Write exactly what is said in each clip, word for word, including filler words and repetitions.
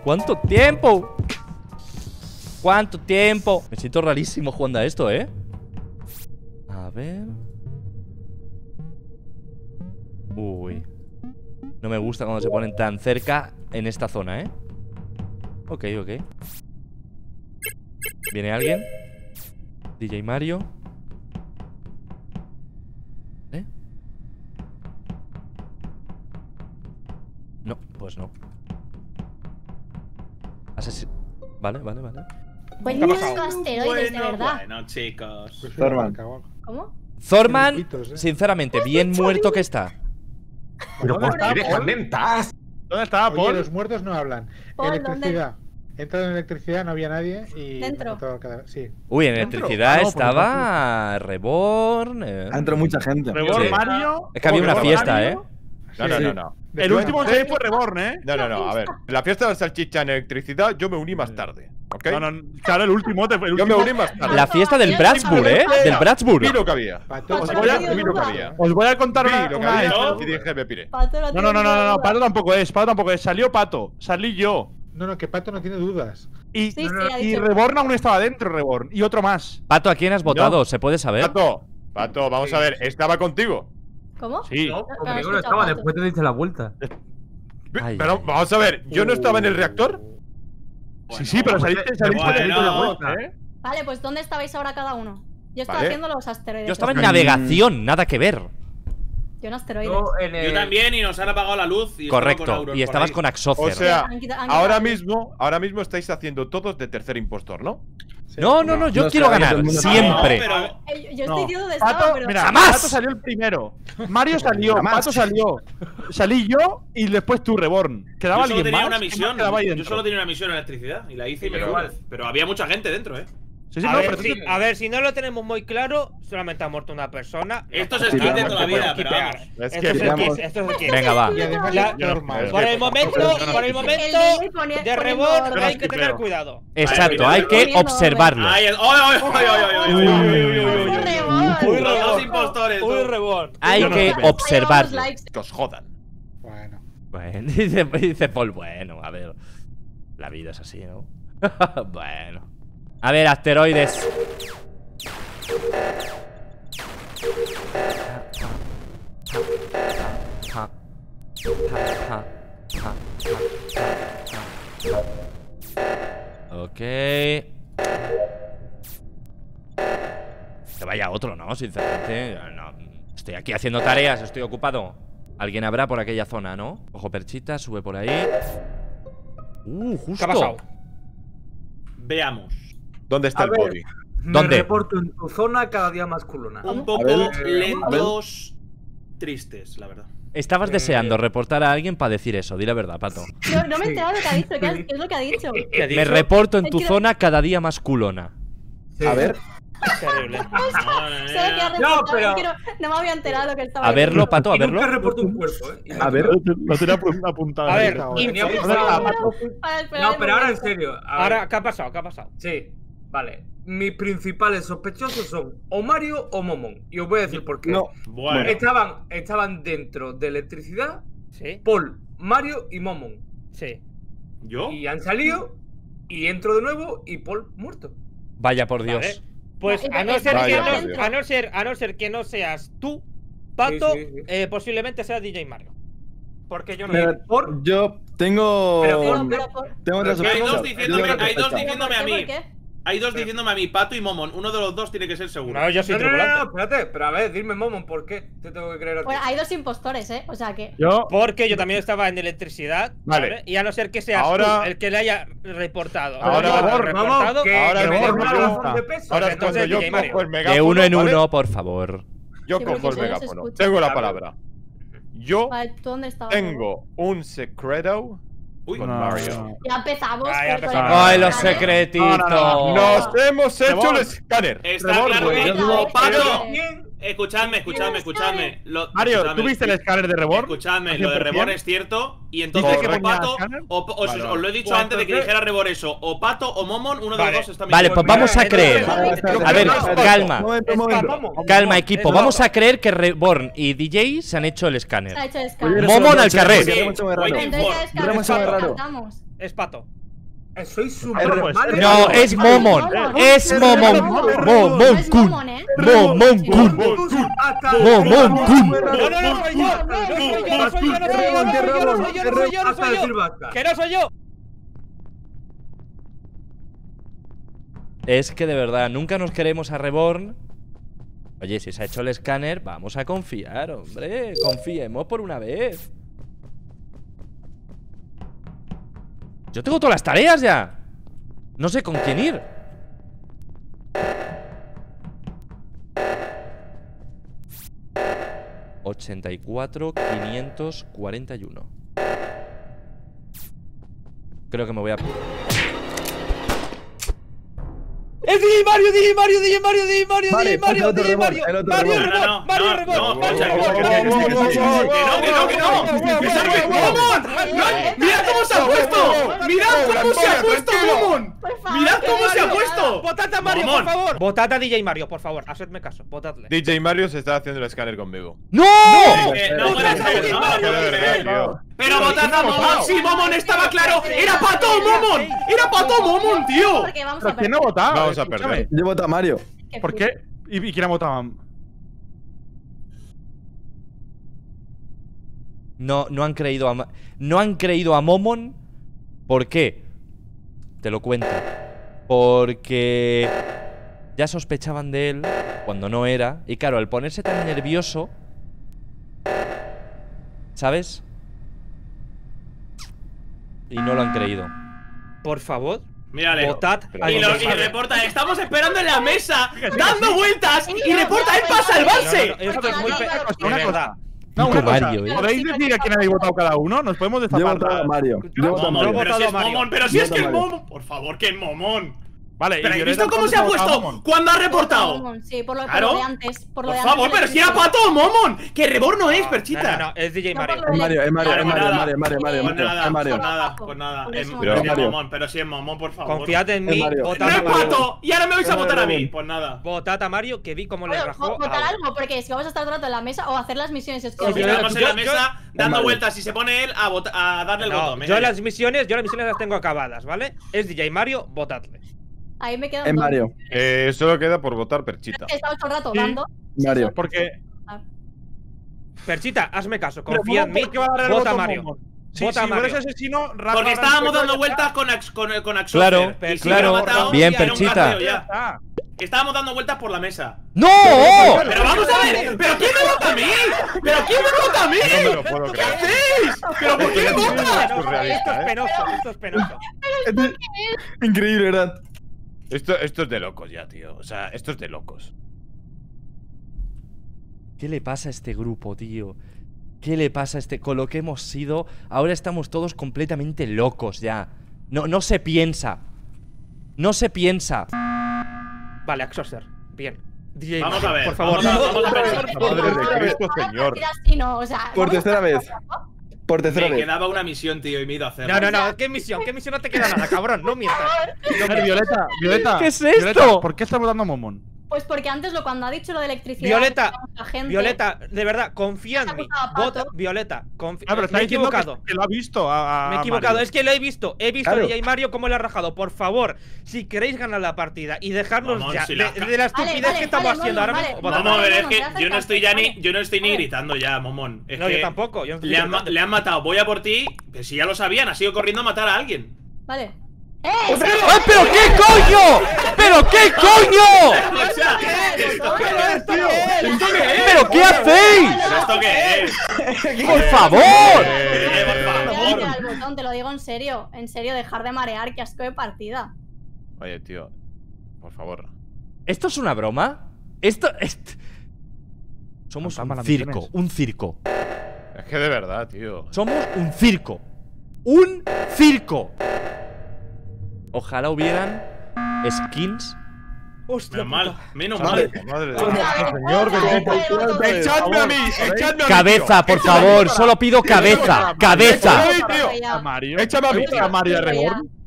¿Cuánto tiempo? ¿Cuánto tiempo? Me siento rarísimo jugando a esto, ¿eh? A ver. Uy. No me gusta cuando se ponen tan cerca en esta zona, ¿eh? Ok, ok. ¿Viene alguien? D J Mario. ¿Eh? No, pues no. Asesin... Vale, vale, vale. Buenos asteroides, de verdad. Bueno, chicos. Thorman. ¿Cómo? Thorman, sinceramente, bien muerto que está. Pero ¿por qué dejan mentas? ¿Dónde estaba Oye, Paul? los muertos no hablan. Paul, Electricidad. Entra en electricidad, no había nadie y... Dentro. mató cada- Sí. Uy, en ¿Dentro? electricidad Ah, no, estaba Reborn. eh. Entra mucha gente. Reborn, Sí. Mario. Es que había ¿Cómo una que fiesta, ¿eh? Mario? No, no, no, no. El último que fue Reborn, ¿eh? No, no, no, a ver. En la fiesta de la salchicha en electricidad yo me uní más tarde, ¿ok? No, no, claro, el último. Te, el Yo último me uní más tarde. La fiesta del Bratsburg, ¿eh? Del Bratsburg. Vi lo que había. Pato, Os se voy a, perdió vi lo que duda. había. Os voy a contar Vi una. lo que una había ¿no? y dije, me piré. Pato No, no, no, no, no, Pato tampoco es, Pato tampoco es. Salió Pato, salí yo. No, no, que Pato no tiene dudas. Y, Sí, sí, ha y dicho. Reborn aún estaba dentro, Reborn. Y otro más. Pato, ¿a quién has votado? ¿Se puede saber? Pato, Pato, vamos a ver, ¿estaba contigo? ¿Cómo? Sí. No, No, no, conmigo he no escuchado, estaba, Pato. después te diste la vuelta. Ay, Pero ay. vamos a ver, ¿yo no estaba en el reactor? Sí, sí, pero saliste, saliste bueno, de la bueno. vuelta, ¿eh? Vale, pues ¿dónde estabais ahora cada uno? Yo estaba Vale. haciendo los asteroides. Yo estaba en Yo navegación, nada que ver. en asteroides. Yo en el... Yo también y nos han apagado la luz. Y estaba con Correcto. Auron Y por estabas ahí. con Axocer. O sea, Han quitado- han ahora quitado- mismo, ahora mismo estáis haciendo todos de tercer impostor, ¿no? Sí. No, no, no, yo No quiero sé, todo ganar. el mundo- Siempre. No, pero- Eh, yo- Yo No. estoy diciendo dónde estaba, Pato, pero. mira, ¡Jamás! Pato salió el primero. Mario salió, Jamás. Pato salió. Salí yo y después tú, Reborn. ¿Quedaba Yo solo alguien tenía más? una ¿Quién misión. más quedaba ahí Yo dentro? solo tenía una misión en electricidad y la hice y me Pero fui. igual. Pero había mucha gente dentro, ¿eh? Sí, sí, A, no, ver, pero si, tú- a ver, si no lo tenemos muy claro, solamente ha muerto una persona. Esto No es pasa skip nada, de toda la porque vida, podemos pero quipear. vamos. Es Esto que es el digamos- kiss, esto es el kiss. Venga, va. Y además La- es normal. Por el momento, por el momento El ponía- de poniendo Reborn orden. hay que Yo no tener skipeo. cuidado. Exacto, hay que Poniendo observarlo. Ay, ay, ay, ay, ay, ay, ay, ay, ay, ay. Reborn. Uy, Los dos Reborn. impostores. Uy, tú. Reborn. Hay Yo no que sé. observarlo. Ahí vamos, likes. Que os jodan. Bueno. Bueno, dice, dice Paul, bueno, a ver. La vida es así, ¿no? Bueno. A ver, asteroides. Ok. Que vaya otro, ¿no? Sinceramente. No, estoy aquí haciendo tareas, estoy ocupado. Alguien habrá por aquella zona, ¿no? Ojo perchita, sube por ahí. Uh, justo. ¿Qué ha pasado? Veamos. ¿Dónde está A el ver. body? Me ¿Dónde? reporto en tu zona cada día más culona. Un A poco ver, lentos, tristes, la verdad. Estabas Eh, deseando reportar a alguien para decir eso, di la verdad, Pato. No, no me he enterado de lo que ha dicho. ¿Qué, qué es lo que ha dicho? ¿Qué ha Me dicho? reporto en tu Es que- zona cada día más culona. Sí. A ver, Terrible. Madre Solo que ha mía. reportado, pero- es que no, no me había enterado de lo que estaba A verlo, diciendo. Pato, a Y nunca verlo. reporto un cuerpo, ¿eh? Y a ver. Lo tenía apu- apuntado. A ver, Ahora. Tenía info- apuntado. Para esperar No, el pero ahora en momento. serio. a ver. Ahora, ¿qué ha pasado? ¿Qué ha pasado? Sí, vale. Mis principales sospechosos son o Mario o Momon. Y os voy a decir por qué. no. Bueno. Estaban, estaban dentro de electricidad Sí, Paul, Mario y Momon. sí. ¿Yo? Y han salido y entro de nuevo y Paul muerto. Vaya por Dios. Vale. Pues No, a no, es- ser que Vaya, no, por Dios. a no ser a no ser que no seas tú, Pato, Sí, sí, sí. eh, posiblemente sea D J Mario. Porque yo no. Mira, Por- yo tengo. Pero, Pero, pero, por- Tengo otra Hay sospecha. dos Yo diciéndome, tengo otra hay dos sospecha. diciéndome a ¿por qué? mí. ¿Por qué? Hay dos diciéndome a mí, Pato y Momon. Uno de los dos tiene que ser seguro. No, yo soy No, no, no, tripulante. no, espérate. Pero a ver, dime Momon, ¿por qué te tengo que creer a ti? Bueno, hay dos impostores, ¿eh? O sea que. Yo. Porque yo también estaba en electricidad. Vale. ¿vale? Y a no ser que seas Ahora- tú el que le haya reportado. Ahora- o yo Momon, reportado, que, ahora que me mismo den una yo- razón de peso. Ahora es entonces cuando yo D J Mario. cojo el megáfono. De uno en ¿vale? uno, por favor. Yo Sí, cojo porque el si no se megáfono. escucha. Tengo la A ver. palabra. Yo Vale, ¿tú dónde estabas? tengo un secreto Uy, con No. Mario. Ya empezamos. Ah, ya pero con empezamos. el- ¡Ay, los Vale. secretitos! No, no, no, Nos hemos hecho Reborn. el escáner. Está Reborn, claro güey, que. yo digo- Pato, Pero- escuchadme, escuchadme, escuchadme. Lo- Mario, escuchadme. ¿tú viste el escáner de Reborn? Escuchadme, lo de ¿cien por cien? Reborn es cierto. Y entonces, ¿Dice que o ponía Pato, escáner? o, o- os, Vale, os vale. lo he dicho Pues antes de que entonces- dijera Reborn eso. O Pato o Momon, uno de Vale. los dos está Vale, pues mintiendo. vamos a creer. entonces- A ver, Espérate, calma. Un momento, un Es momento. Momon. Calma, equipo. Es Vamos Momon. a creer que Reborn y D J se han hecho el escáner. Se ha hecho el Oye, escáner. eres Momon un al noche, carrer. porque era mucho muy raro. Sí, Entonces ya Era descartamos. mucho muy raro. descartamos. Es Pato. Soy Es súper Reborn, mal. es No, es Momon. Es Momon. Momon No es Kun. Momon, ¿eh? Momon Kun. Momon Kun. No, no, no soy yo. No soy yo, no soy yo, no soy yo, no soy yo, no soy yo, no soy yo, no Hasta soy decir yo. basta. Que no soy yo. Es que de verdad, nunca nos queremos a Reborn. Oye, si se ha hecho el escáner, vamos a confiar, hombre. Confiemos por una vez. Yo tengo todas las tareas ya. No sé con quién ir. ochenta y cuatro, quinientos cuarenta y uno. Creo que me voy a... Es D J Mario, D J Mario, D J Mario, D J Mario, Vale, D J Mario, pasa otro D J Reborn, Mario, el otro Mario Reborn. Reborn, No, no, Mario no, Reborn. no, Mario escucha, Reborn. que no, que no, que no. Pensar que ¡Momon! ¡Mira cómo se ha puesto! ¡Mirad cómo se ha puesto Momon! Por favor. ¡Mirad cómo se ha puesto! Votad a Mario, por Momon. favor. Votad a D J Mario, por favor. Hacedme caso, votadle. D J Mario se está haciendo el escáner conmigo. ¡No! Eh, No puede ser, no Que de puede verdad, ser. tío. Pero votad a Momon, sí, Momon estaba claro. ¡Era Pato Momon! ¡Era Pato Momon, tío! Porque vamos ¿Pero a quién perder. ha votado? Vamos a Escúchame. perder. Yo voto a Mario. Qué ¿Por qué? ¿Y, y quién ha votado? No, no han creído a Ma- no han creído a Momon. ¿Por qué? Te lo cuento. Porque ya sospechaban de él cuando no era. Y claro, al ponerse tan nervioso, ¿sabes? Y no lo han creído. Por favor, Mírale. votad a Y, D J lo, y Mario. reporta, estamos esperando en la mesa, dando vueltas, y reporta, él para salvarse. No, no, esto es muy pe... Una De cosa. verdad. No, Pico una cosa. Mario, eh. ¿Podéis decir a quién habéis votado cada uno? ¿Nos podemos Yo he destapar? votado a Mario. Yo he votado a Momon, Mario. pero si es Mario. Momon, pero si es Voto que es Mario. Momon. Por favor, que es Momon. Vale, Pero y ¿has Violeta, visto cómo se ha ¿cuánto puesto? Momon? ¿Cuándo ha reportado? Momon, sí, por lo, por Claro. lo de antes. Por, lo Por de favor, antes pero si era Pato o Momon. Que Reborn no es, No, no, Perchita. no, es D J No, Mario. por lo Es Mario, es Mario, Claro, es Mario, nada. Mario, Mario, Mario, Pues Mario, nada, es Mario. pues nada, pues nada. Por Es eso. pero si es Mario. Momon, pero si es Momon, por favor. Confiad en Es mí, Mario. votad ¡No a es Mario. Pato! Y ahora me vais a Es votar a Mario. mí. Pues nada. Votad a Mario, que vi cómo le Bueno, rajó votar a... algo, porque es que vamos a estar todo el rato en la mesa o hacer las misiones. Es que Nos quedamos en la yo- mesa dando Mario. vueltas. Si se pone él, a, vota- a darle el No, botón. yo las misiones, yo las misiones las tengo acabadas, ¿vale? Es D J Mario, votadle. ahí me quedan Es dos. Mario. Eh, solo queda por votar Perchita. He estado todo el rato Sí. dando. Mario. Porque. Perchita, hazme caso, Pero confía en ¿cómo mí. por qué va a dar el Vota voto a a Mario. Momon? Si, Vota a si Mario. fueras asesino, Rafa Porque habrá estábamos dicho, dando ya vueltas está. con, Ax- con, con Axofer. Claro, Y si claro. lo ha matado, Bien, ya era un Perchita. cambio Ya ya. está. Estábamos dando vueltas por la mesa. ¡No! Pero vamos a ver, ¿pero quién me vota a mí? ¿Pero quién me vota a mí? No me lo puedo ¿Qué creer. hacéis? ¿Pero por qué me Esto vota? es surrealista, Esto es ¿eh? penoso, esto es penoso. Increíble, ¿verdad? Esto, esto es de locos ya, tío. O sea, esto es de locos. ¿Qué le pasa a este grupo, tío? ¿Qué le pasa a este... Con lo que hemos sido, ahora estamos todos completamente locos ya. No, no se piensa. No se piensa. Vale, Axoser, bien. D J Vamos Mario, a ver, por favor. vamos a- vamos a pensar. Madre de Cristo, Ahora señor. partir así, no, o sea, Por vamos a tercera estar vez. todo el rato. Por tercera Me vez. quedaba una misión, tío, y me he ido a hacerla. No, no, no, ¿qué misión? ¿Qué misión no te queda nada, cabrón? No mientas. A ver, Violeta, Violeta. ¿Qué es Violeta, esto? ¿por qué estás votando a Momon? Pues porque antes lo cuando ha dicho lo de electricidad. Violeta, que mucha gente, Violeta, de verdad, confía en Se ha mí. votado a Pato. Vota, Violeta, confía. Ah, pero me está he diciendo que, equivocado. que lo ha visto a, a Me he equivocado, Mario. es que lo he visto. He visto Claro. a D J Mario cómo le ha rajado. Por favor, si queréis ganar la partida y dejarnos Vamos, ya si de, la- de la estupidez Vale, vale, que estamos vale, haciendo vale, ahora mismo. vale. votad. Vamos a ver, es no, que no, no, yo no no, estoy ya vale. ni, yo no estoy ni Vale. gritando ya, Momón. Es No, que yo tampoco. Yo no estoy le, han, ma- gritando. le han matado, voy a por ti. Pero si ya lo sabían, has ido corriendo a matar a alguien. Vale. ¡Eh! ¡Ay, pero qué coño! ¡Pero qué coño! O sea, ¿esto qué es, tío? ¿Esto qué es? ¿Pero qué hacéis? ¿Pero esto qué es? ¡Por favor! Eh, por Te favor. voy a dar al botón, te lo digo en serio. En serio, dejar de marear, que asco de partida. Oye, tío. Por favor. ¿Esto es una broma? Esto... esto... Somos Fantasma, un las circo, misiones. un circo. Es que de verdad, tío. Somos un circo. ¡Un circo! Ojalá hubieran skins. Hostia, Menos mal, puta. menos Vale. mal. Madre de Vale. Dios. Señor, Vale. Echadme a mí, echadme a mí. Cabeza, por favor. Solo pido cabeza. Cabeza. Ay, tío. Ya. A Mario. Échame a mí, ¿Has visto a Mario tío. Reborn?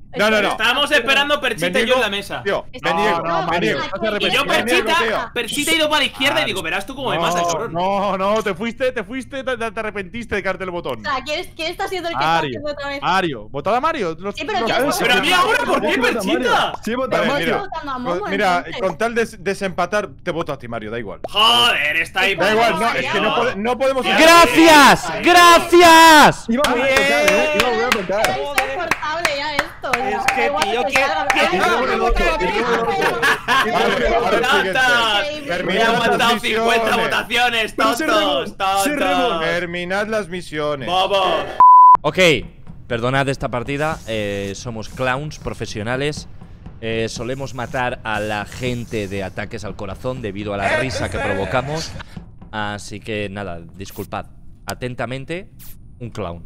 No, no, no. Estábamos esperando Perchita y yo en la mesa. Tío, Está- me niego, no, me niego. no, Y yo, Me niego, Perchita, tío. Perchita ha ido para la izquierda y digo, verás tú cómo me mata el cabrón. No, no, te fuiste, te fuiste, te, te arrepentiste de cargar el botón. O sea, ¿quién, es- quién está siendo el que está Mario, haciendo otra vez? Mario, ¿votad a Mario? Los- Sí, pero los- ya- Pero a mí ahora, ¿por qué, Perchita? Sí, vota Vale, Mario. mira, votando a con- Momo, mira, entonces. con tal de des- desempatar, te voto a ti, Mario, da igual. Joder, está ahí. Da igual, no, es que no, pode- no podemos. ¡Gracias! ¡Gracias! Iba a volver a tocar, ¿eh? Iba a volver a Es tocar. insoportable ya esto. Es ya. que, Da igual, tío, pues que- ya, que- ya, que- ya, que- ya, Vale, ahora el siguiente. ¡Tontos! Increíble. Me han Terminad matado las cincuenta misiones. votaciones, Pero se tontos, remon- se tontos. remon- Terminad las misiones. Vamos. Ok, perdonad esta partida. eh, somos clowns profesionales. Eh, solemos matar a la gente de ataques al corazón debido a la risa que provocamos. Así que nada, disculpad. Atentamente, un clown.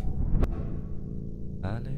Vale.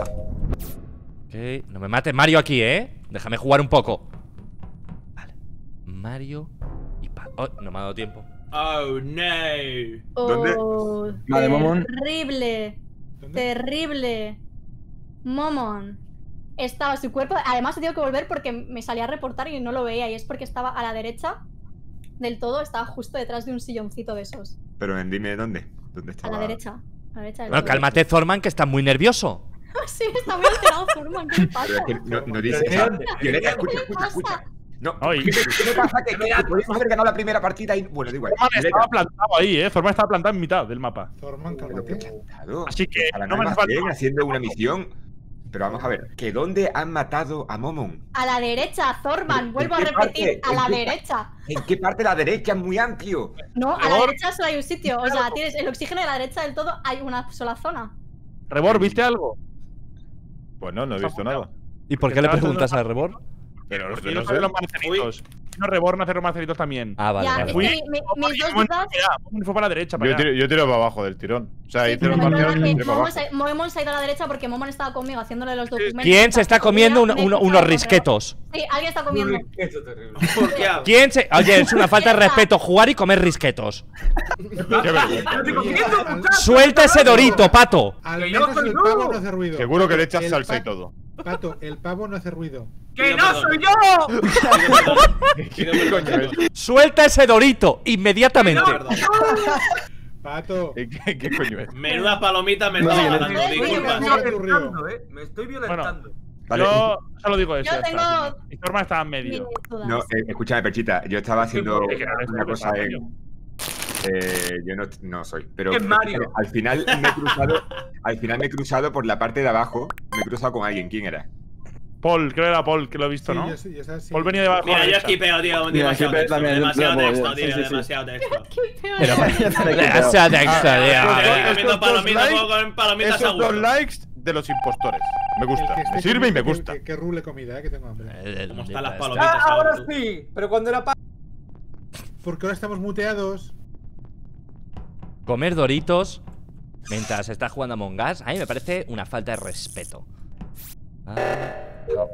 Ok, no me mates Mario aquí, ¿eh? Déjame jugar un poco. Vale. Mario y pa... Oh, no me ha dado tiempo. Oh, no. ¿Dónde? Oh, Vale, Momon. Terrible. ¿Dónde? Terrible. Momon. Estaba su cuerpo. Además, he tenido que volver porque me salía a reportar y no lo veía. Y es porque estaba a la derecha del todo. Estaba justo detrás de un silloncito de esos. Pero dime dónde. ¿Dónde A estaba? la derecha. A la derecha del Bueno, todo. cálmate, Zorman, que estás muy nervioso. Sí, está muy alterado, Furman. ¿Qué le pasa? Pero es que no, no dice. Violeta, escucha, escucha, escucha. No, Ay. ¿qué, qué me pasa? Que, que, que podríamos haber ganado la primera partida y. Bueno, da igual. Zorman Violeta, estaba plantado ahí, eh. Zorman estaba plantado en mitad del mapa. Zorman, pero cálmate. qué plantado. Así que A la no me norma hace falta. bien, haciendo una misión. Pero vamos a ver, ¿que dónde han matado a Momon? A la derecha, Zorman. ¿En Vuelvo a qué repetir. parte? A ¿En la qué pa- derecha. ¿En qué parte de la derecha? Es muy amplio. No, a la Rebor. derecha solo hay un sitio. O sea, tienes el oxígeno de la derecha del todo. Hay una sola zona. Rebor, ¿viste algo? Pues no, no he visto nada. ¿Y por qué le preguntas a Rebor? Pero Porque no no sé. los marceritos. No, Rebor no hace los marceritos también. Ah, vale, Ya, vale. es Fui- que mi- mi- mis dos dudas. Fue para la derecha, para Yo allá. tiro, yo tiro para abajo del tirón. O sea, Sí, hice pero los es verdad marciales y que tiré para Momon abajo. se, Momon se ha ido a la derecha porque Momon estaba conmigo haciéndole los documentos. ¿Quién se está comiendo un- Me he un- cruzado unos con risquetos? Rebor. Sí, alguien está comiendo. Esto es terrible. ¿Por qué? ¿Quién se.? Oye, es una falta de respeto jugar y comer risquetos. Qué vergüenza. ¡Suelta ese dorito, pato! Al Que yo menos soy el yo. pavo no hace ruido. Seguro que le echas El salsa y pa- todo. Pato, el pavo no hace ruido. ¡Que Pido no perdón. soy yo! Pido perdón. ¡Suelta ese dorito! ¡Inmediatamente! Perdón. Pato. ¿Qué, qué, qué coño es? Menuda palomita me No, está no, matando, no, disculpa. no, Me estoy violentando, eh. Me estoy violentando. Vale. Yo solo digo eso. Yo ya está, tengo- tío. Y Zorman estaba en medio. Mis dudas. No, eh, escúchame, Perchita. Yo estaba haciendo Es que no eres una tú, cosa Mario. en. Eh, yo no, no soy, pero Es Mario. al final me he cruzado, al final me he cruzado por la parte de abajo, me he cruzado con alguien. ¿Quién era? Paul, creo que era Paul que lo he visto, Sí, ¿no? yo sí, yo sé, sí. Paul venía de abajo. a Mira, la yo derecha. esquipeo, tío, Mira, demasiado esquipeo texto, también, demasiado yo- yo- texto, sí, tío, sí, sí. demasiado texto. Qué peor. Pero, Pero- esa texto, Ah, tío. estos Comiendo dos palomitas, likes- juego con palomitas a Esos dos gusto. likes de los impostores. Me El gusta. que esté Me sirve y me comiendo, gusta. Que, que rule comida, eh, que tengo hambre. ¿Cómo están las Ah, palomitas ahora ahora? sí. Pero cuando era pa. Porque ahora estamos muteados. Comer doritos mientras estás jugando a Among Us, a mí me parece una falta de respeto. Ah, no.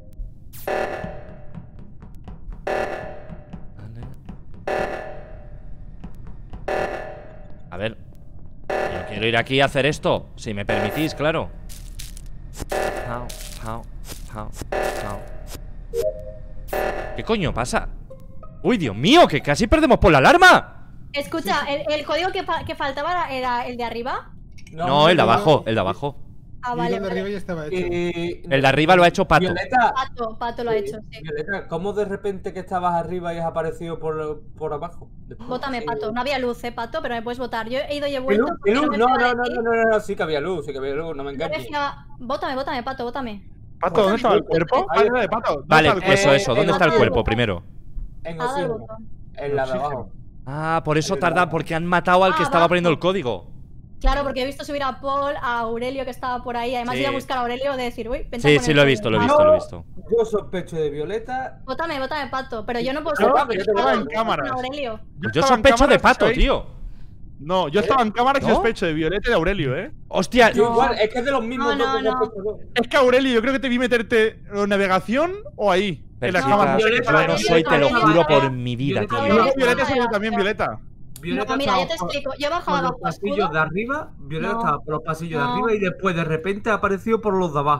Vale. A ver. Yo quiero ir aquí a hacer esto, si me permitís, claro. Pau, pau, pau, pau. ¿Qué coño pasa? ¡Uy, Dios mío! ¡Que casi perdemos por la alarma! Escucha, el, el código que, fa- que faltaba era- era el de arriba. No, el de abajo, el de abajo. Ah, Y vale, el de arriba vale. ya estaba hecho. Eh, El de arriba lo ha hecho Pato. Violeta, Pato, Pato lo ha hecho, sí. Violeta, ¿cómo de repente que estabas arriba y has aparecido por, por abajo? Vótame, Pato. No había luz, eh, Pato, pero me puedes votar. Yo he ido y he ¿Qué vuelto. luz? porque ¿Qué luz? me No, fiaba no, de no, ti. no, no, no, sí que había luz, sí que había luz, no me Yo me engañes. fiaba- Vótame, vótame, Pato, vótame. Pato, ¿dónde estaba el cuerpo? Ahí. Vale, de Pato. ¿dónde Vale, está el eso, cuerpo? eso. ¿Dónde está el Pato. cuerpo primero? En Ha dado el oxígeno, botón. en la de abajo. Ah, por eso tarda, porque han matado al que Ah, estaba abajo. poniendo el código. Claro, porque he visto subir a Paul, a Aurelio que estaba por ahí. Además, Sí. iba a buscar a Aurelio de decir, uy, pensaba Sí, poner sí, lo he el visto, lo he código. visto, lo he visto. Yo sospecho de Violeta. Vótame, vótame, Pato. Pero yo no puedo No, ser pero yo porque estaba en estaba cámaras. con Aurelio. Yo estaba en sospecho de cámaras, Pato, ¿sabéis? tío. No, yo estaba en cámara y ¿No? sospecho de Violeta y de Aurelio, ¿eh? Hostia, Yo igual, es que es de los mismos No, dos no, que no. sospecho yo. Es que Aurelio, yo creo que te vi meterte en navegación o ahí. En las Perchita, cámaras. Violeta, yo no soy, te lo Violeta, juro por Violeta, mi vida, Violeta, Y tío. luego Violeta seguro también, Violeta. Violeta No, mira, yo te estaba por- explico. Yo he bajado por los abajo a pasillos escudo. de arriba, Violeta No. estaba por los pasillos No. de arriba y después de repente ha aparecido por los de abajo.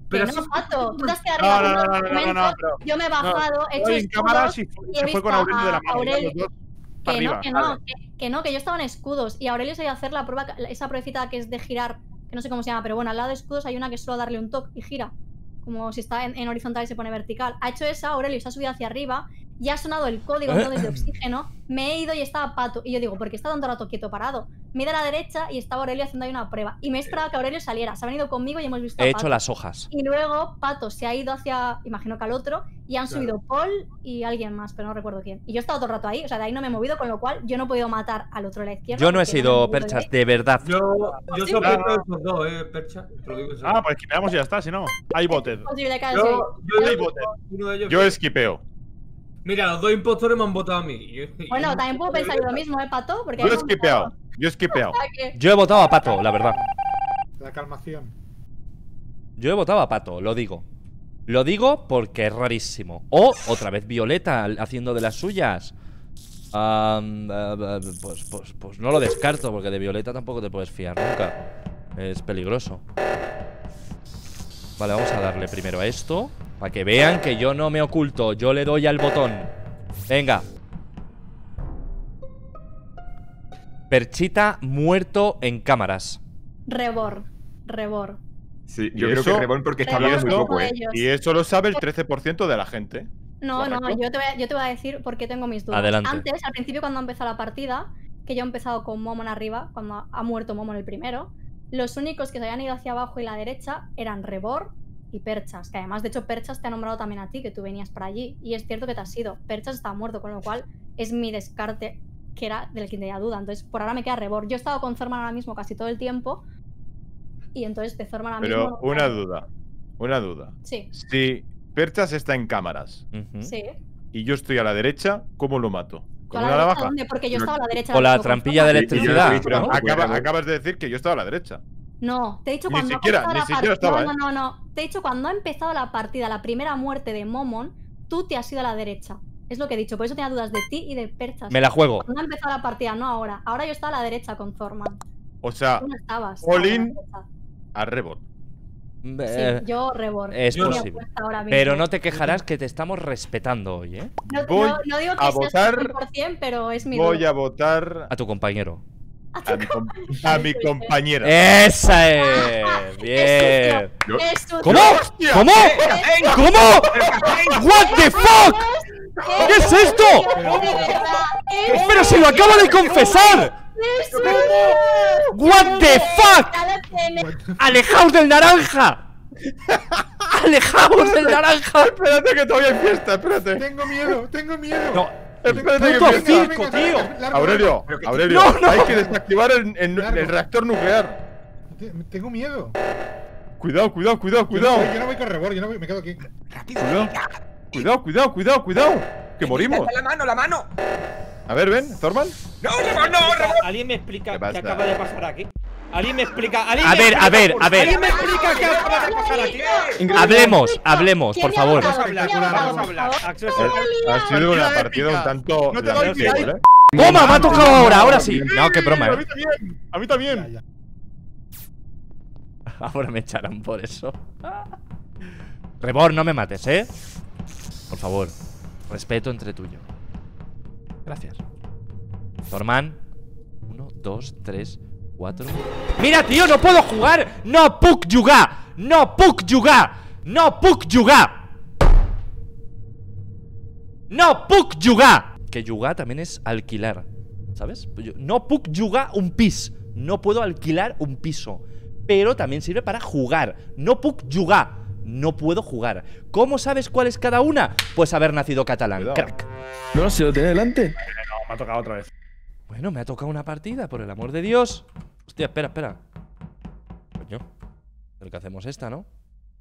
Pero no, sí- Pato, tú te has quedado No, arriba no, con no, unos no, no, no, documentos, pero- yo me he bajado, he hecho Estoy en cámara escudos y y fue- he se fue visto con Aurelio de la a mano. Aurelio- Los dos Que para no, arriba. que no, que, que no, que yo estaba en escudos y Aurelio se iba a hacer la prueba, esa pruebecita que es de girar, que no sé cómo se llama, pero bueno, al lado de escudos hay una que es solo darle un toque y gira, como si está en, en horizontal y se pone vertical. Ha hecho esa, Aurelio se ha subido hacia arriba y ha sonado el código entonces de oxígeno, me he ido y estaba Pato, y yo digo, ¿por qué está tanto rato quieto parado? Me he ido a la derecha y estaba Aurelio haciendo ahí una prueba, y me he esperado a que Aurelio saliera, se ha venido conmigo y hemos visto a He Pato. hecho las hojas. Y luego Pato se ha ido hacia, imagino que al otro, y han Claro. subido Paul y alguien más, pero no recuerdo quién. Y yo he estado todo el rato ahí, o sea, de ahí no me he movido, con lo cual yo no he podido matar al otro de la izquierda. Yo no he porque me sido movido de Perchas, ahí. de verdad. Yo, yo Sí, sospecho pero- de esos dos, eh, Percha. Te lo digo en serio. Ah, pues skipeamos y ya está, si no. Hay voted. Es posible que haya yo, sido. yo, Hay yo- voted. uno de ellos. Yo esquipeo. Mira, los dos impostores me han votado a mí. Y- y- Bueno, y- también puedo pensar yo lo mismo, ¿eh, Pato? Porque Yo he hay un- esquipeado. Yo he esquipeado. O sea que- Yo he votado a Pato, la verdad. La calmación. Yo he votado a Pato, lo digo. Lo digo porque es rarísimo. O otra vez Violeta haciendo de las suyas. Am, ah, ah, pues, pues, pues no lo descarto, porque de Violeta tampoco te puedes fiar nunca. Es peligroso. Vale, vamos a darle primero a esto, para que vean que yo no me oculto. Yo le doy al botón. Venga. Perchita muerto en cámaras. Rebor. Rebor. Sí, ¿Y yo creo eso? que Rebón porque está Rebor hablando muy eso? es uno poco, de ¿eh? ellos. Y eso lo sabe el trece por ciento de la gente. No, no, ¿Correcto? yo te, voy a, yo te voy a decir por qué tengo mis dudas. Adelante. Antes, al principio, cuando ha empezado la partida, que yo he empezado con Momon arriba, cuando ha muerto Momon el primero, los únicos que se habían ido hacia abajo y la derecha eran Rebor y Perchas. Que además, de hecho, Perchas te ha nombrado también a ti, que tú venías para allí. Y es cierto que te has ido. Perchas está muerto, con lo cual es mi descarte, que era del que tenía duda. Entonces, por ahora me queda Rebor. Yo he estado con Zorman ahora mismo casi todo el tiempo. Y entonces de Zorman ahora Pero mismo. no- una duda. Una duda. Sí, Si Perchas está en cámaras Ujú. sí. y yo estoy a la derecha, ¿cómo lo mato? ¿Tú ¿Con a la una derecha navaja? dónde? Porque yo estaba a la derecha. Con la ahora mismo trampilla de Zorman. electricidad. Sí, yo Pero no ¿no? me acaba- acuerdo. acabas de decir que yo estaba a la derecha. No, te he dicho Ni cuando siquiera- ha empezado ni la siquiera partida. estaba, No, no, no. Te he dicho cuando ha empezado la partida, la primera muerte de Momon, tú te has ido a la derecha. Es lo que he dicho. Por eso tenía dudas de ti y de Perchas. Me la juego. Cuando ha empezado la partida, no ahora. Ahora yo estaba a la derecha con Zorman. O sea, Tú no estabas. all a la in. derecha. a Rebot. Eh, Sí, yo Rebor. es Mi posible. apuesta ahora mismo. Pero no te quejarás que te estamos respetando hoy, ¿eh? No, voy no- no digo que a sea votar- cien por cien, pero es mi Voy duda. a votar A tu compañero. a mi, com- a mi compañera. ¡Esa es! Bien. Yo- Es sucio. ¿Cómo? ¡Hostia! ¿Cómo? ¿Cómo? ¿What the fuck? ¿Qué es esto? De verdad, es ¡Pero si lo acabo de confesar! eso. ¿What the fuck? Ya lo tienes. ¡Alejaos del naranja! ¡Alejaos del naranja! Espérate que todavía hay fiesta, espérate. Tengo miedo, tengo miedo. No, Espérate que puto fiesta. circo, tío. Largo, Aurelio, Pero que- Aurelio, No, no. hay que desactivar el, el- Largo. el reactor nuclear. Te- Tengo miedo. Cuidado, cuidado, cuidado, Yo no, voy, cuidado. yo no voy con Rebor, yo no voy, me quedo aquí. Cuidado, cuidado, cuidado, cuidado, cuidado. Que morimos. ¡La mano, la mano! A ver, ven, Thorman. ¡No, Rebón, no, Rebón! ¿Alguien me explica ¿Qué qué, pasa? acaba de pasar aquí? ¿Alguien me explica? ¿Alguien A me ver, explica, a ver, por a favor? ver. ¿Alguien me explica qué acaba de pasar aquí? Hablemos, hablemos, por ¿Quién me ha favor. votado? Vamos a hablar, ¿Quién me ha vamos a votado, hablar. por favor? Acceso. Ha, ha sido una Partida partida un épica. tanto No te doy lamentable, like. ¿eh? ¡Toma! Me ha tocado ahora, ahora sí. No, qué broma, A eh. mí también. A mí Ya, también. ya. Ahora me echarán por eso. Rebor, no me mates, ¿eh? Por favor. Respeto entre tú y yo. Gracias. Zorman. Uno, dos, tres, cuatro. ¡Mira, tío! ¡No puedo jugar! ¡No puc jugar! ¡No puc jugar! ¡No puc jugar! ¡No puc jugar! Que jugar también es alquilar, ¿sabes? Yo- No puc jugar un pis. No puedo alquilar un piso. Pero también sirve para jugar. No puc jugar. No puedo jugar. ¿Cómo sabes cuál es cada una? Pues haber nacido catalán, Cuidado. crack. No, si lo tiene delante. No, me ha tocado otra vez. Bueno, me ha tocado una partida, por el amor de Dios. Hostia, espera, espera. Coño. Pero que hacemos esta, ¿no?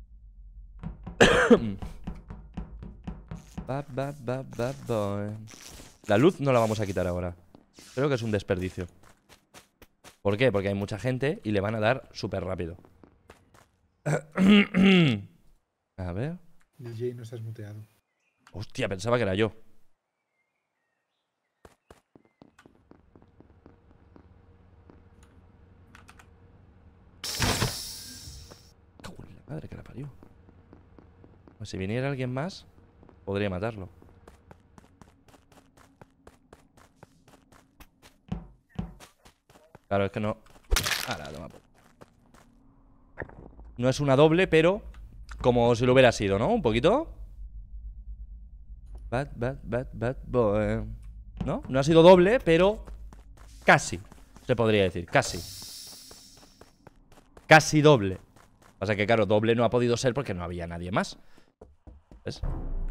Ba, ba, ba, ba, boy. La luz no la vamos a quitar ahora. Creo que es un desperdicio. ¿Por qué? Porque hay mucha gente y le van a dar súper rápido. A ver. D J, no estás muteado. Hostia, pensaba que era yo. Cago en la madre que la parió. Pues si viniera alguien más, podría matarlo. Claro, es que no. Ahora, toma. No es una doble, pero como si lo hubiera sido, ¿no? Un poquito. Bad, bad, bad, bad boy. ¿No? No ha sido doble, pero casi. Se podría decir, casi. Casi doble. Pasa que, claro, doble no ha podido ser porque no había nadie más. ¿Ves?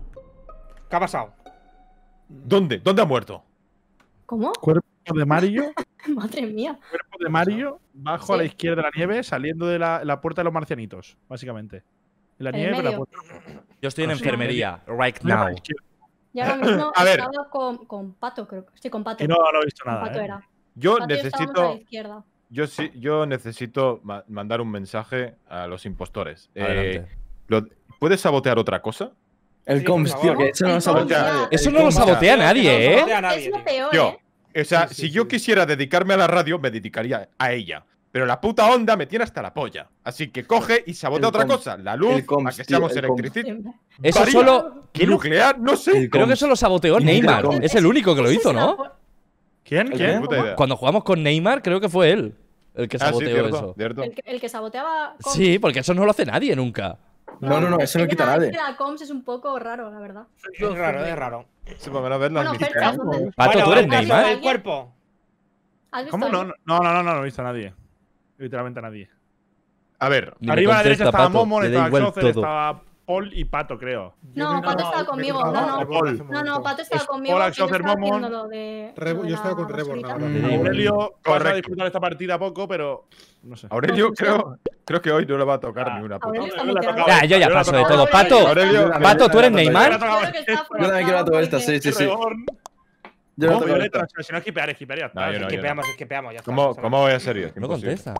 ¿Qué ha pasado? ¿Dónde? ¿Dónde ha muerto? ¿Cómo? Cuerpo de Mario. Madre mía. Cuerpo de Mario, bajo Sí. a la izquierda de la nieve, saliendo de la, la puerta de los marcianitos, básicamente. En la En nieve, pero la medio. puerta. Yo estoy en Ah, sí. enfermería, right a la now. izquierda. Y ahora mismo A ver. estaba con, con Pato, creo. Sí, con Pato. Y no, no he visto Con nada. Pato ¿eh? era. Yo Pato y yo estábamos a la necesito. izquierda. Yo sí, yo necesito ma- mandar un mensaje a los impostores. Eh, Adelante. lo- ¿Puedes sabotear otra cosa? El Sí, comms, por tío, favor. que eso no El lo sabotea comms, nadie. Eso El no lo comms, sabotea No, nadie, no ¿eh? sabotea a nadie, Es lo tío. peor, Yo, ¿eh? o sea, Sí, sí, si yo sí. quisiera dedicarme a la radio, me dedicaría a ella. Pero la puta onda me tiene hasta la polla. Así que coge y sabotea El otra comms. cosa. La luz, El comms, para que tío, seamos el comms. electricistas. Eso Varía. solo. ¿Quién lo- Nuclear, no sé. El Creo que comms. eso lo saboteó Y Neymar. microcom. Es el único que lo Ese hizo, es la ¿no? po- ¿Quién? ¿El ¿Quién? qué? Puta idea. Cuando jugamos con Neymar, creo que fue él el que Ah, sí, saboteó cierto, eso. cierto. El que, el que saboteaba Coms. Sí, porque eso no lo hace nadie nunca. No, no, no, eso no Es que quita la- nadie. es que la Coms es un poco raro, la verdad. Es raro, es raro. Sí, para menos ver las Bueno, Fer, minicaras. ¿has dónde- Pato, Bueno, ¿tú eres el caso Neymar? del cuerpo. ¿Has visto ¿Cómo? a No, alguien? no, no, no, no, no he visto a nadie. Literalmente a nadie. A ver, Ni me Arriba a la derecha contesta, estaba Pato, Momon, le da estaba igual Xocer, todo. estaba Paul y Pato, creo. Yo No, me- Pato estaba me conmigo, cruzaba no, no. Rebol en ese No, no, momento. Pato estaba Es conmigo. Hola, y yo Xocer, estaba Momon. haciendo lo de. Rebo- lo de yo estaba la con Rebol basurita. ahora. Mm. Aurelio vas a Correcto. disfrutar esta partida poco, pero no sé. Aurelio, No, creo, creo que hoy no le va a tocar Ah, ni una puta. Aurelio está Yo la muteado. tocaba. Ya, yo ya Yo paso la de tocaba. todo. Pato, Aurelio, Pato, ¿tú eres Yo Neymar? Yo creo que está Yo también quiero a frustrado todo esta, porque- sí, sí, sí. Reborn. Yo no ¿Cómo? toco Violeta, esto. si no esquipear, esquipear, ya está. No, yo no, yo no. Esquipeamos, esquipeamos, ya está. ¿Cómo, pasa ¿Cómo nada. voy a ser yo? Es No imposible. contesta.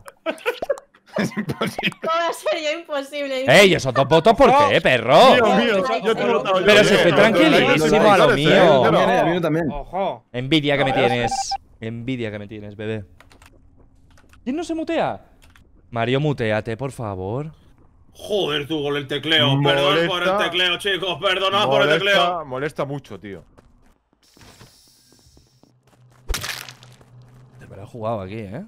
Es imposible. ¿Cómo va a ser yo imposible? ¡Ey, esos dos votos por qué, perro! Mío, Oh, mío, like, yo te he oh. votado yo. Pero si Oye, estoy no, no, tranquilísimo no, a lo no, mío. no, no, También, el mío también. Ojo. Envidia que me tienes. Envidia que me tienes, bebé. ¿Quién no se mutea? Mario, muteate, por favor. Joder, tú con el tecleo. Perdón por el Molesta. tecleo, chicos. Perdonad por el tecleo. Molesta, molesta mucho, tío. Me lo he jugado aquí, ¿eh?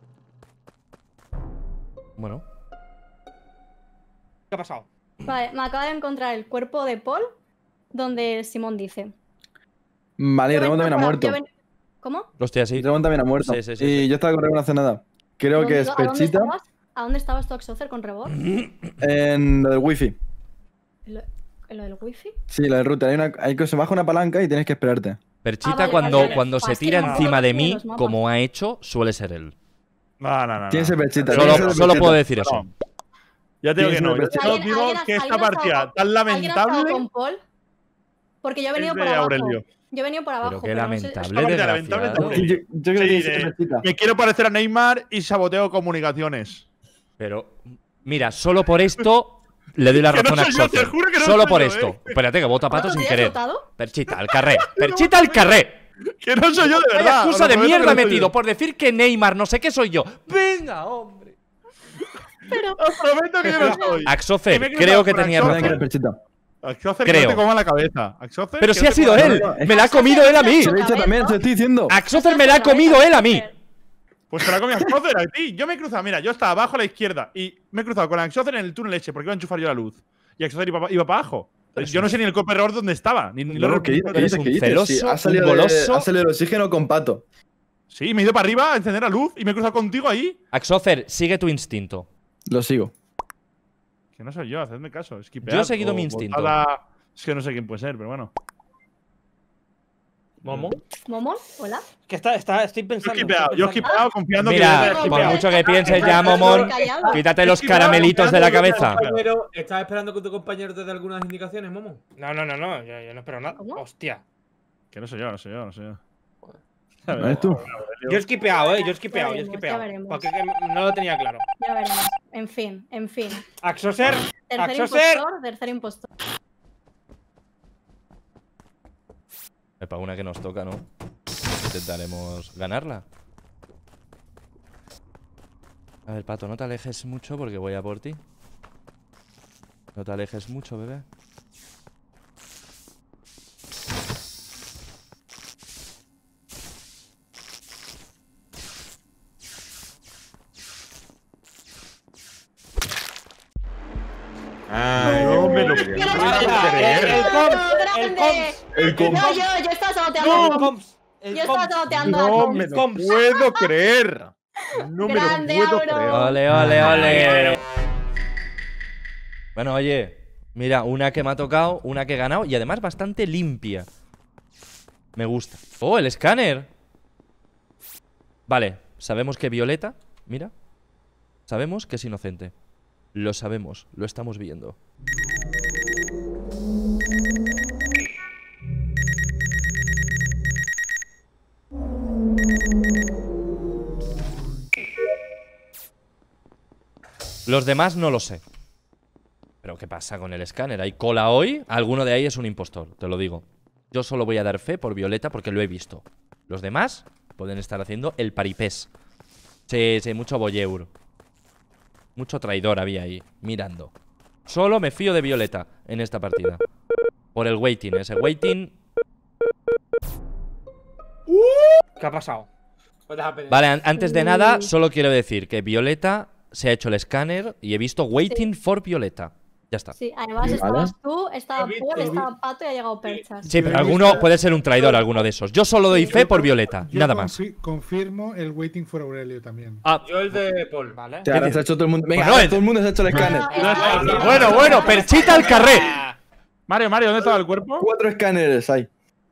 Bueno. ¿Qué ha pasado? Vale, me acaba de encontrar el cuerpo de Paul, donde Simón dice. Vale, Yo Remon venía también ha por- muerto. yo ven- ¿Cómo? Hostia, sí. Remon también ha muerto. Sí, sí, sí, Y sí. yo estaba con Remon hace nada. Creo que ¿Dónde- es ¿A dónde Perchita estabas? ¿A dónde estabas tú, Axocer, con Rebor? en lo del wifi. ¿En lo, en lo del wifi? Sí, lo del router. Hay, una, hay que se baja una palanca y tienes que esperarte. Perchita, Ah, vale, cuando, vale, vale. cuando Ah, se es que tira no me encima acuerdo de de mí, los mapas. como ha hecho, suele ser él. No, no, no. Tienes no. el Perchita. Solo, tienes el solo Perchita. puedo decir eso. No. Ya te digo que Tienes no. una Yo perchita. solo ¿Alguien- digo alguien- que esta alguien ha partida estado- tan ¿Alguien ha estado lamentable. con Paul? Porque yo he venido Es por de abajo. Aurelio. Yo he venido por abajo. Pero qué pero no sé- lamentable, Esta partida lamentable desgraciado. también. Yo, yo creo que Sí, tienes de- el Perchita. Me quiero parecer a Neymar y saboteo comunicaciones. Pero, mira, solo por esto le doy la Que no razón a soy yo, te Xocer. juro que no Solo soy por yo, esto. eh. Espérate, que voto a Pato ¿Pato, sin te has querer. votado? Perchita, al carré. Perchita, al carré. Que no soy yo de Vaya verdad. excusa os de lo prometo mierda que no soy metido yo. por decir que Neymar no sé qué soy yo. Venga, hombre. Os prometo que yo no soy. Axocer, Que me he creo cruzado que con tenía Yo Axocer. también quiero el razón. Perchita. Axocer, Creo. que no te coma la cabeza. Axocer, Pero que si no ha te sido coma la él. cabeza. Me la ha comido él a mí. Se lo he dicho también, te lo estoy diciendo. Axocer me la ha comido él a mí. Pues te la comí Axocer a ti. Yo me he cruzado, mira, yo estaba abajo a la izquierda y me he cruzado con Axocer en el túnel ese porque iba a enchufar yo la luz. Y Axocer iba, iba para abajo. Yo no sé ni el corredor dónde estaba. Ni, ni lo No, ¿qué dices? ¿Qué Eres dices? un ¿Qué dices? celoso, Sí, ha un salido, de- goloso. ha salido el oxígeno con Pato. Sí, me he ido para arriba a encender la luz y me he cruzado contigo ahí. Axocer, sigue tu instinto. Lo sigo. Que no soy yo, hacedme caso. Esquipead Yo he seguido o mi instinto. votad a- Es que no sé quién puede ser, pero bueno. ¿Momo? ¿Momón? ¿Hola? Que está, está, estoy Yo he pensando. esquipeado, estoy yo he pensando. esquipeado confiando Mira, que. no, por no, mucho no, que no, pienses no, ya, no, Momón, callado. quítate los Es que me ha caramelitos de la gustado, cabeza. Compañero, ¿estás esperando que tu compañero te dé algunas indicaciones, Momo? No, no, no, no. Yo, yo no espero nada. ¿Cómo? Hostia. Que no soy yo, no soy yo, no soy yo. ¿No eres tú? Yo he esquipeado, eh. Yo he esquipeado, yo he veremos, ya esquipeado. veremos. Porque que no lo tenía claro. Ya veremos. En fin, en fin. Axoser. Tercer Axoser. impostor, tercer impostor. Para una que nos toca, ¿no? Intentaremos ganarla. A ver, Pato, no te alejes mucho porque voy a por ti. No te alejes mucho, bebé. creer. El comps, el grande. comps. El com- No, yo, yo estaba saboteando No, al el comps. comps. El Yo estaba comps. saboteando al No comps. me lo Comps. puedo creer. No me lo Grande, puedo Auro. creer. Ole, ole, ole. Bueno, oye, mira, una que me ha tocado, una que he ganado y además bastante limpia. Me gusta. Oh, el escáner. Vale, sabemos que Violeta, mira, sabemos que es inocente. Lo sabemos, lo estamos viendo. Los demás no lo sé. Pero ¿qué pasa con el escáner? ¿Hay cola hoy? Alguno de ahí es un impostor, te lo digo. Yo solo voy a dar fe por Violeta porque lo he visto. Los demás pueden estar haciendo el paripés. Sí, sí, mucho boyeur. Mucho traidor había ahí, mirando. Solo me fío de Violeta en esta partida. Por el waiting, ese waiting. ¿Qué ha pasado? Vale, an- antes de nada, solo quiero decir que Violeta se ha hecho el escáner y he visto waiting for Violeta. Ya está. Sí, además Vale. estabas tú, estaba He visto, Paul, he estaba Pato y ha llegado Perchas. Sí, pero alguno puede ser un traidor, alguno de esos. Yo solo doy fe por Violeta, Yo nada más. confi- Confirmo el waiting for Aurelio también. Ah, Yo el de Paul. Vale. O sea, ahora se ha hecho todo el mundo. Venga, Bueno, ahora el- todo el mundo se ha hecho el escáner. bueno, bueno, Perchita al carré. Mario, Mario, ¿dónde estaba el cuerpo? Cuatro escáneres hay.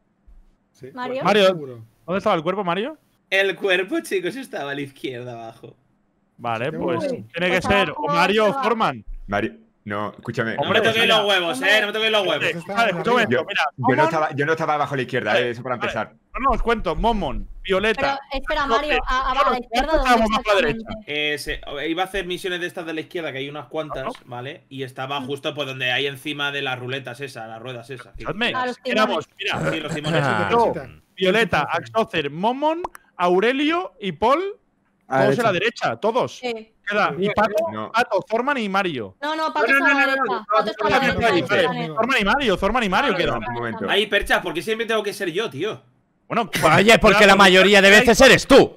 Sí. Mario. Mario. Seguro. ¿Dónde estaba el cuerpo, Mario? El cuerpo, chicos, estaba a la izquierda abajo. Vale, Uy. pues tiene que Pues ser abajo, o Mario o abajo. Forman. Mario, no, escúchame. No Hombre, me toquéis mira. los huevos, eh, no me toquéis los huevos. Eso está Vale, arriba. escucha un momento, Yo, mira. yo no Momon- estaba, yo no estaba abajo a la izquierda, Vale, eh, eso para vale. empezar. No, no, os cuento. Momon, Pero Violeta. espera, Mario, a, a, a la Claro, izquierda, nosotros ¿dónde estábamos abajo a la exactamente? Eh, se- iba a hacer misiones de estas de la izquierda, que hay unas cuantas, ¿vale? Y estaba justo pues donde hay encima de las ruletas esas, las ruedas esas. Escuchadme, Ah, los éramos, mira, Sí, los timones. Ah. yo, Perchita. Violeta, Axocer, Momon, Aurelio y Paul. A Todos la en la derecha, todos. Sí. Queda, y Pato, No. Pato, Zorman y Mario. No, no, Pato No, no, está a la no, no, derecha. no, Pato está a la Vale, derecha. vale, del vale. escáner. Zorman y Mario, Zorman y Mario Vale, quedan. Un momento. Ahí, Percha, ¿por qué siempre tengo que ser yo, tío? Bueno, Oye, porque la mayoría de veces eres tú.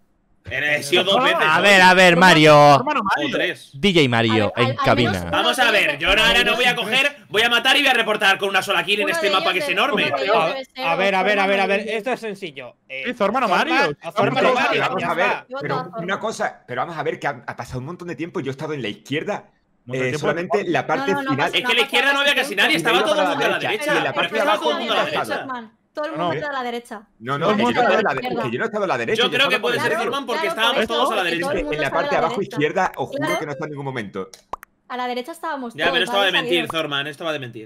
He sido dos veces. A ¿no? ver, a ver, Mario. Zorman o O Mario. tres. D J Mario Al- al- en al cabina. menos- Vamos a ver, yo ahora no voy a coger, voy a matar y voy a reportar con una sola kill en Uno este de mapa ellos que es debe- enorme. uno de ellos A, debe ser a ver, a ver, a ver, a ver. Zorman. Esto es sencillo. Eh, Sí, Zorman o Mario. Zorman- Vamos Zorman Pero o vamos, Mario. vamos ya a ver, está. Yo pero estaba una cosa, pero vamos a ver que ha, ha pasado un montón de tiempo. Yo he estado en la izquierda, Montón de eh, tiempo. solamente la parte No, no, no final. pasa Es que en la izquierda no había casi nadie, Y estaba me todo iba el para mundo a la la derecha, derecha. y en la Pero parte de estaba abajo todo el mundo a la no estaba. derecha. Zorman. Todo el No, mundo no. está a la derecha. No, no, Todo el que yo, mundo no estaba a está la a la de- izquierda. que yo no he estado a la derecha. Yo yo creo estaba que puede por ser el centro. Zorman porque Claro, estábamos por eso, todos a la que derecha. todo el mundo En la está a parte de abajo derecha. izquierda, os juro Claro. que no está en ningún momento. A la derecha estábamos Ya, todos. pero esto va de ¿vale? mentir, Salido. Zorman, esto va de mentir.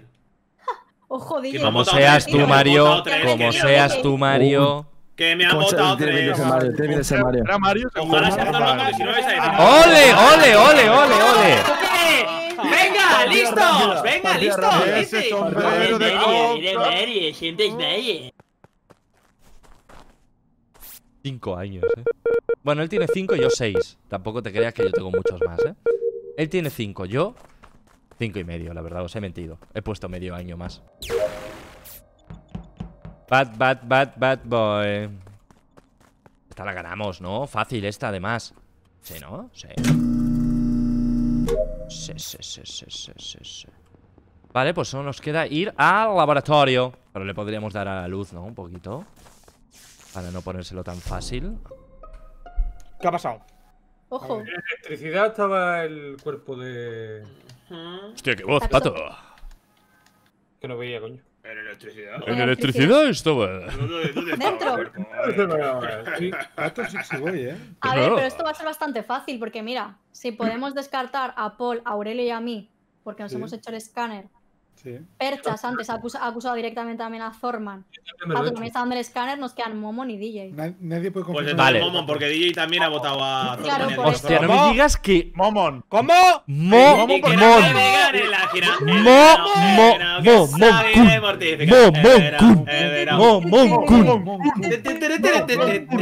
Ojo, D J. Que me han Como votado seas tres, tú, tío, me han Mario. votado tres, Como que me han seas votado- tú, Mario. Que me han ¿Cómo se- votado tiene que tres. ser Mario, tiene que ser Mario. Era Mario, seguro. Ojalá sea Zorman, porque si no vais a decir. ¡Ole, ole, ole, ole, ole! ¡Eh! ¡Venga, listos! ¡Venga, listos! Ese Dice. sombrero de coca. Cinco años, eh. Bueno, él tiene cinco y yo seis. Tampoco te creas que yo tengo muchos más, eh. Él tiene cinco, yo cinco y medio, la verdad, os he mentido. He puesto medio año más. Bad, bad, bad, bad boy. Esta la ganamos, ¿no? Fácil esta, además. Sí, ¿no? Sí. Sí, sí, sí, sí, sí, sí, sí. Vale, pues solo nos queda ir al laboratorio. Pero le podríamos dar a la luz, ¿no? Un poquito. Para no ponérselo tan fácil. ¿Qué ha pasado? Ojo. En electricidad estaba el cuerpo de. Hostia, qué voz, pato. Que no veía, coño. En electricidad. En electricidad estaba. ¿Dónde, dónde estaba? Dentro. Sí, Pato sí, sí voy, ¿eh? A ver, No. pero esto va a ser bastante fácil porque mira, si podemos descartar a Paul, a Aurelio y a mí, porque nos Sí. hemos hecho el escáner. Sí. Perchas antes ha acusa- ha acusado directamente también a Zorman. Me lo Pato he también está dando el escáner, nos quedan Momon y D J. Na- nadie puede Pues confirmar. entonces Vale. Momon, porque D J también ha votado a Claro, Zorman. por Hostia, no ¿Cómo? me digas que. Momon. ¿Cómo? Mo. Y que Mon. no me digan en la gira. Mo. Mo. Mo. Mon. Mo. Mon. Mon. Kun. Mo. Mon. Kun.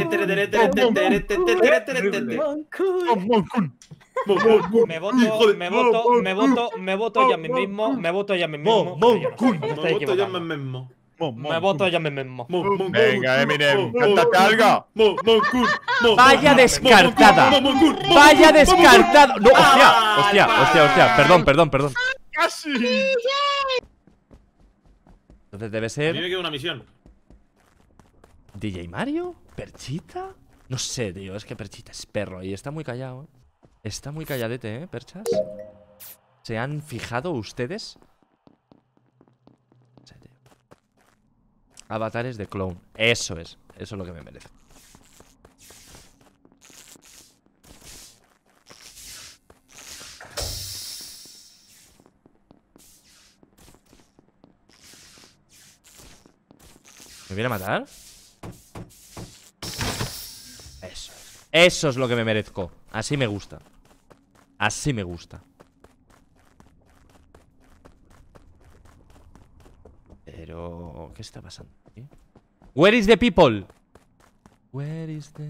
Me voto, me voto, me voto, me voto ya a mí mismo, me voto ya a mí mismo. Mo. Yo no sé, Kun. me estoy equivocando. Me voto ya a mí mismo. Venga, Eminem, cántate algo. Vaya descartada. Vaya descartada. No, hostia, hostia, hostia, hostia. Perdón, perdón, perdón. ¡Casi! Entonces debe A ser. mí me queda una misión. ¿D J Mario? ¿Perchita? No sé, tío, es que Perchita es perro y está muy callado, ¿eh? Está muy calladete, ¿eh, Perchas? ¿Se han fijado ustedes? Sí, tío. Avatares de clone. Eso es, eso es lo que me merece. ¿Me viene a matar? Eso es. Eso es lo que me merezco. Así me gusta. Así me gusta. Pero... ¿qué está pasando aquí? Where is the people? Where is the...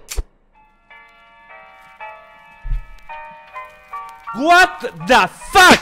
What the fuck?